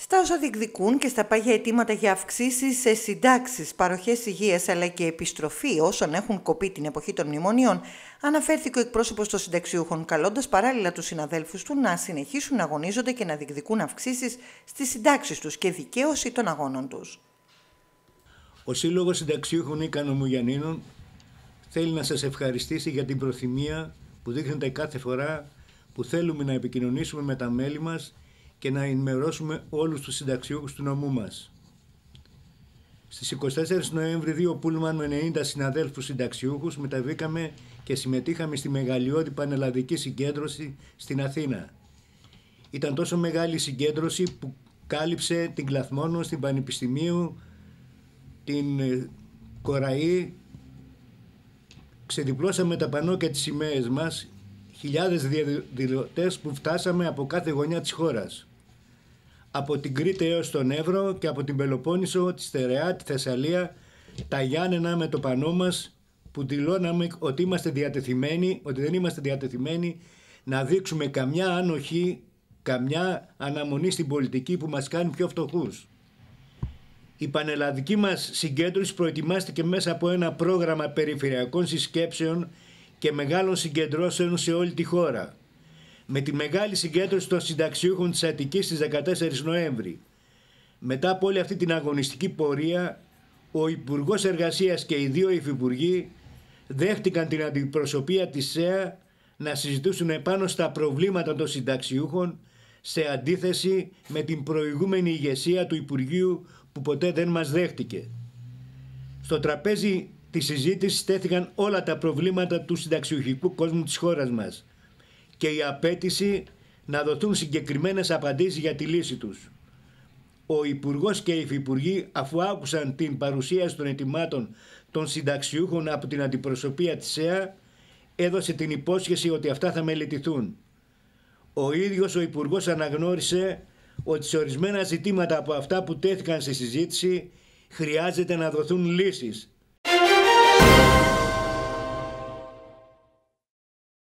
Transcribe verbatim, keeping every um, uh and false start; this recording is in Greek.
Στα όσα διεκδικούν και στα πάγια αιτήματα για αυξήσεις σε συντάξεις, παροχές υγείας αλλά και επιστροφή όσων έχουν κοπεί την εποχή των μνημονίων, αναφέρθηκε ο εκπρόσωπος των συνταξιούχων, καλώντας παράλληλα τους συναδέλφους του να συνεχίσουν να αγωνίζονται και να διεκδικούν αυξήσεις στις συντάξεις τους και δικαίωση των αγώνων τους. Ο Σύλλογος Συνταξιούχων Ίκαν Ομογιαννίνων θέλει να σας ευχαριστήσει για την προθυμία που δείχνετε κάθε φορά που θέλουμε να επικοινωνήσουμε με τα μέλη μας και να ενημερώσουμε όλους τους συνταξιούχους του νομού μας. Στις εικοστή τέταρτη Νοέμβρη, δύο πούλμαν με ενενήντα συναδέλφους συνταξιούχους μεταβήκαμε και συμμετείχαμε στη μεγαλειώδη πανελλαδική συγκέντρωση στην Αθήνα. Ήταν τόσο μεγάλη συγκέντρωση που κάλυψε την Κλαθμόνο, την Πανεπιστημίου, την Κοραή. Ξεδιπλώσαμε τα πανό και τις σημαίες μας, χιλιάδες διαδηλωτές που φτάσαμε από κάθε γωνιά της χώρας. Από την Κρήτη έως τον Εύρο και από την Πελοπόννησο, τη Στερεά, τη Θεσσαλία, τα Γιάννενα με το πανό μας που δηλώναμε ότι είμαστε διατεθειμένοι, ότι δεν είμαστε διατεθειμένοι να δείξουμε καμιά ανοχή, καμιά αναμονή στην πολιτική που μας κάνει πιο φτωχούς. Η πανελλαδική μας συγκέντρωση προετοιμάστηκε μέσα από ένα πρόγραμμα περιφερειακών συσκέψεων και μεγάλων συγκεντρώσεων σε όλη τη χώρα. Με τη μεγάλη συγκέντρωση των συνταξιούχων της Αττικής στις δεκατέσσερις Νοέμβρη. Μετά από όλη αυτή την αγωνιστική πορεία, ο Υπουργός Εργασίας και οι δύο υφυπουργοί δέχτηκαν την αντιπροσωπεία της ΣΕΑ να συζητήσουν επάνω στα προβλήματα των συνταξιούχων, σε αντίθεση με την προηγούμενη ηγεσία του Υπουργείου που ποτέ δεν μας δέχτηκε. Στο τραπέζι της συζήτησης τέθηκαν όλα τα προβλήματα του συνταξιουχικού κόσμου της χώρας μας και η απέτηση να δοθούν συγκεκριμένες απαντήσεις για τη λύση τους. Ο Υπουργός και οι Υφυπουργοί, αφού άκουσαν την παρουσίαση των αιτημάτων των συνταξιούχων από την αντιπροσωπεία της ΣΕΑ, έδωσε την υπόσχεση ότι αυτά θα μελετηθούν. Ο ίδιος ο Υπουργός αναγνώρισε ότι σε ορισμένα ζητήματα από αυτά που τέθηκαν στη συζήτηση χρειάζεται να δοθούν λύσεις.